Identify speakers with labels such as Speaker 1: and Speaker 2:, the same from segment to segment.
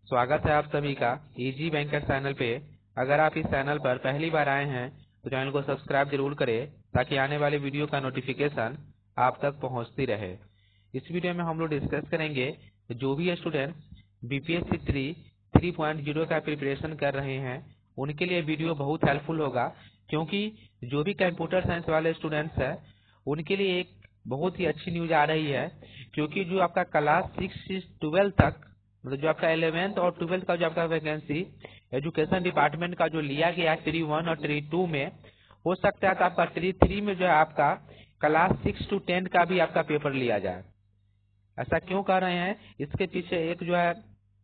Speaker 1: स्वागत है आप सभी का इजी बैंकर चैनल पे। अगर आप इस चैनल पर पहली बार आए हैं तो चैनल को सब्सक्राइब जरूर करें ताकि आने वाले वीडियो का नोटिफिकेशन आप तक पहुंचती रहे। इस वीडियो में हम लोग डिस्कस करेंगे जो भी स्टूडेंट्स बीपीएससी 3.0 का प्रिपरेशन कर रहे हैं उनके लिए वीडियो बहुत हेल्पफुल होगा, क्योंकि जो भी कंप्यूटर साइंस वाले स्टूडेंट्स हैं उनके लिए एक बहुत ही अच्छी न्यूज आ रही है। क्योंकि जो आपका क्लास 6 से 12 तक, मतलब जो आपका 11th और 12th का जो आपका वैकेंसी एजुकेशन डिपार्टमेंट का जो लिया गया है ट्री 1 और ट्री 2 में, हो सकता है तो आपका ट्री 3 में जो है आपका क्लास 6 to 10 का भी आपका पेपर लिया जाए। ऐसा क्यों कर रहे हैं, इसके पीछे एक जो है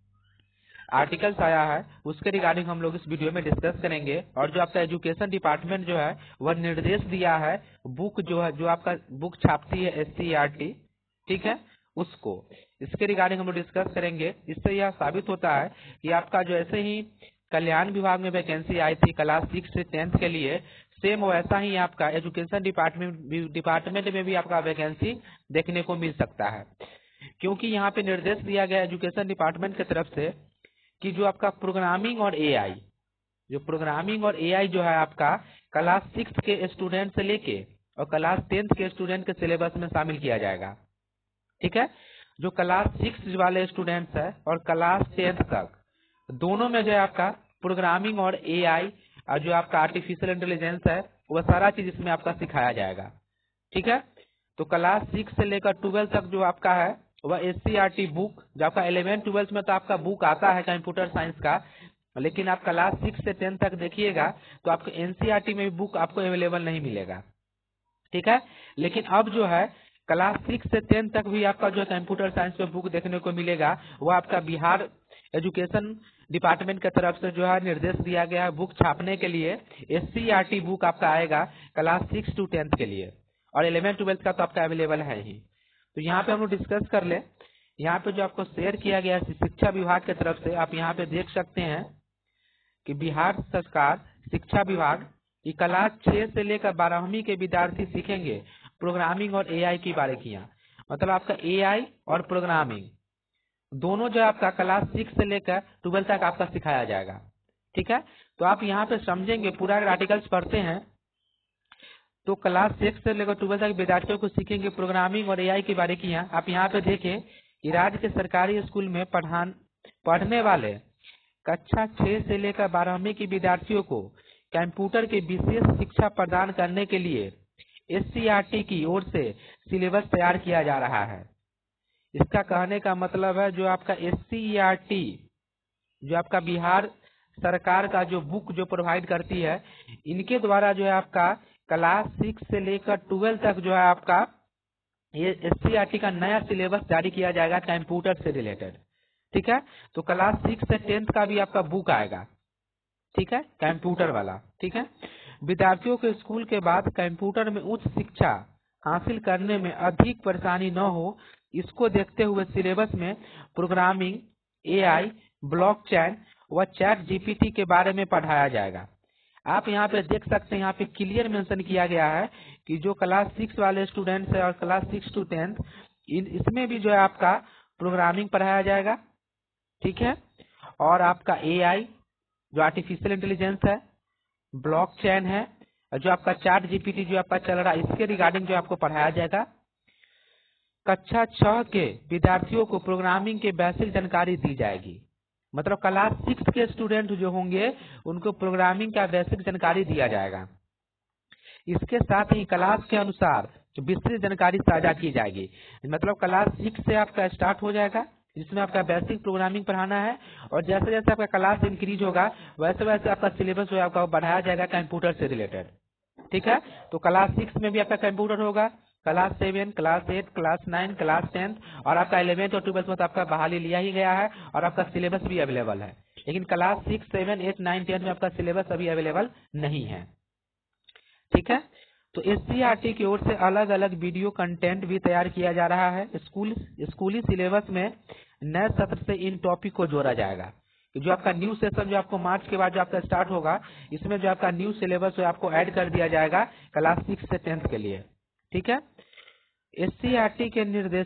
Speaker 1: आर्टिकल्स आया है, उसके रिगार्डिंग हम लोग इस वीडियो में डिस्कस करेंगे। और जो आपका एजुकेशन डिपार्टमेंट जो है वह निर्देश दिया है बुक जो है, जो आपका बुक छापती है SCERT, ठीक है, उसको इसके रिगार्डिंग हम लोग डिस्कस करेंगे। इससे यह साबित होता है कि आपका जो ऐसे ही कल्याण विभाग में वैकेंसी आई थी क्लास 6 से 10th के लिए, सेम वैसा ही आपका एजुकेशन डिपार्टमेंट में भी आपका वैकेंसी देखने को मिल सकता है। क्योंकि यहाँ पे निर्देश दिया गया एजुकेशन डिपार्टमेंट की तरफ से कि जो आपका प्रोग्रामिंग और एआई, जो प्रोग्रामिंग और एआई जो है आपका क्लास 6 के स्टूडेंट से लेके और क्लास 10th के स्टूडेंट के सिलेबस में शामिल किया जाएगा। ठीक है, जो क्लास 6 वाले स्टूडेंट्स है और क्लास 10th तक दोनों में जो है आपका प्रोग्रामिंग और एआई और जो आपका आर्टिफिशियल इंटेलिजेंस है वह सारा चीज इसमें आपका सिखाया जाएगा। ठीक है, तो क्लास 6 से लेकर 12 तक जो आपका है वह SCERT बुक, जो आपका 11-12 में तो आपका बुक आता है कंप्यूटर साइंस का, लेकिन आप क्लास 6 से 10 तक देखिएगा तो आपको NCERT में भी बुक आपको अवेलेबल नहीं मिलेगा। ठीक है, लेकिन अब जो है क्लास 6 से 10 तक भी आपका जो कंप्यूटर साइंस में बुक देखने को मिलेगा, वो आपका बिहार एजुकेशन डिपार्टमेंट की तरफ से जो है निर्देश दिया गया है बुक छापने के लिए। SCERT बुक आपका आएगा क्लास 6 to 10th के लिए, और 11-12 का तो आपका अवेलेबल है ही। तो यहाँ पे हम लोग डिस्कस कर ले। यहाँ पे जो आपको शेयर किया गया है शिक्षा विभाग की तरफ से, आप यहाँ पे देख सकते हैं कि बिहार सरकार शिक्षा विभाग की क्लास 6 से लेकर 12वीं के विद्यार्थी सीखेंगे प्रोग्रामिंग और एआई की बारीकियां। मतलब आपका एआई और प्रोग्रामिंग दोनों जो आपका क्लास 6 से लेकर 12 तक आपका सिखाया जाएगा। ठीक है, तो आप यहाँ पे समझेंगे पूरा आर्टिकल्स पढ़ते हैं तो क्लास 6 से लेकर 12 तक विद्यार्थियों को सीखेंगे प्रोग्रामिंग और एआई की बारीकियां। आप यहाँ पे देखें कि राज्य के सरकारी स्कूल में पढ़ने वाले कक्षा 6 से लेकर 12वीं के विद्यार्थियों को कंप्यूटर की विशेष शिक्षा प्रदान करने के लिए SCERT की ओर से सिलेबस तैयार किया जा रहा है। इसका कहने का मतलब है जो आपका SCERT, जो आपका बिहार सरकार का जो बुक जो प्रोवाइड करती है, इनके द्वारा जो है आपका क्लास 6 से लेकर 12 तक जो है आपका ये SCERT का नया सिलेबस जारी किया जाएगा कंप्यूटर से रिलेटेड। ठीक है, तो क्लास 6 से 10th का भी आपका बुक आएगा, ठीक है, कंप्यूटर वाला। ठीक है, विद्यार्थियों के स्कूल के बाद कंप्यूटर में उच्च शिक्षा हासिल करने में अधिक परेशानी न हो, इसको देखते हुए सिलेबस में प्रोग्रामिंग, एआई, ब्लॉकचेन व चैट जीपीटी के बारे में पढ़ाया जाएगा। आप यहाँ पे देख सकते हैं, यहाँ पे क्लियर मेंशन किया गया है कि जो क्लास 6 वाले स्टूडेंट्स है और क्लास 6 to 10th इसमें भी जो है आपका प्रोग्रामिंग पढ़ाया जाएगा। ठीक है, और आपका एआई जो आर्टिफिशियल इंटेलिजेंस है, ब्लॉकचेन है, जो आपका चैट जीपीटी जो आपका चल रहा है, इसके रिगार्डिंग जो आपको पढ़ाया जाएगा। कक्षा 6 के विद्यार्थियों को प्रोग्रामिंग के बेसिक जानकारी दी जाएगी। मतलब क्लास 6 के स्टूडेंट जो होंगे उनको प्रोग्रामिंग का बेसिक जानकारी दिया जाएगा। इसके साथ ही क्लास के अनुसार जो विस्तृत जानकारी साझा की जाएगी। मतलब क्लास 6 से आपका स्टार्ट हो जाएगा जिसमें आपका बेसिक प्रोग्रामिंग पढ़ाना है, और जैसे जैसे आपका क्लास इंक्रीज होगा वैसे वैसे आपका सिलेबस जो आपका बढ़ाया जाएगा कंप्यूटर से रिलेटेड। ठीक है, तो क्लास 6 में भी आपका कंप्यूटर होगा, क्लास 7, क्लास 8, क्लास 9, क्लास 10 और आपका 11th और 12th में तो आपका बहाली लिया ही गया है और आपका सिलेबस भी अवेलेबल है। लेकिन क्लास 6, 7, 8, 9, 10 में आपका सिलेबस अभी अवेलेबल नहीं है। ठीक है, तो SCERT की ओर से अलग अलग वीडियो कंटेंट भी तैयार किया जा रहा है। स्कूली सिलेबस में नए सत्र से इन टॉपिक को जोड़ा जाएगा। जो आपका न्यू सेशन जो आपको मार्च के बाद जो आपका स्टार्ट होगा, इसमें जो आपका न्यू सिलेबस आपको ऐड कर दिया जाएगा क्लास 6 से 10th के लिए। ठीक है, SCERT के निर्देशक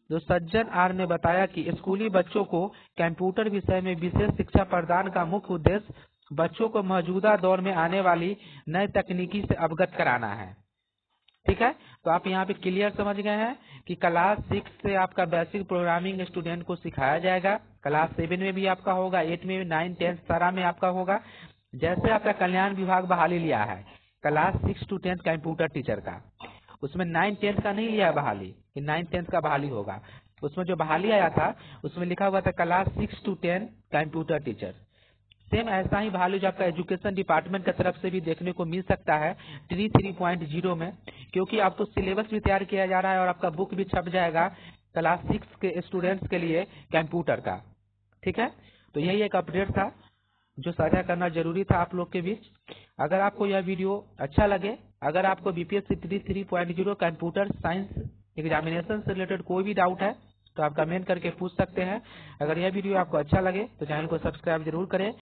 Speaker 1: जो सज्जन आर ने बताया कि स्कूली बच्चों को कंप्यूटर विषय में विशेष शिक्षा प्रदान का मुख्य उद्देश्य बच्चों को मौजूदा दौर में आने वाली नई तकनीकी से अवगत कराना है। ठीक है, तो आप यहाँ पे क्लियर समझ गए हैं कि क्लास 6 से आपका बेसिक प्रोग्रामिंग स्टूडेंट को सिखाया जाएगा। क्लास 7 में भी आपका होगा, 8 में, 9, 10 सारा में आपका होगा। जैसे आपका कल्याण विभाग बहाली लिया है क्लास 6 to 10 कंप्यूटर टीचर का, उसमें 9, 10 का नहीं लिया बहाली कि 9, 10 का बहाली होगा। उसमें जो बहाली आया था उसमें लिखा हुआ था class 6 to 10 computer teacher. Same ऐसा ही बहाली जो आपका एजुकेशन डिपार्टमेंट की तरफ से भी देखने को मिल सकता है 3.0 में, क्योंकि आपको सिलेबस भी तैयार किया जा रहा है और आपका बुक भी छप जाएगा क्लास 6 के स्टूडेंट्स के लिए कंप्यूटर का। ठीक है, तो यही एक अपडेट था जो साझा करना जरूरी था आप लोग के बीच। अगर आपको यह वीडियो अच्छा लगे, अगर आपको बीपीएससी 3.0 कंप्यूटर साइंस एग्जामिनेशन से रिलेटेड कोई भी डाउट है तो आप कमेंट करके पूछ सकते हैं। अगर यह वीडियो आपको अच्छा लगे तो चैनल को सब्सक्राइब जरूर करें।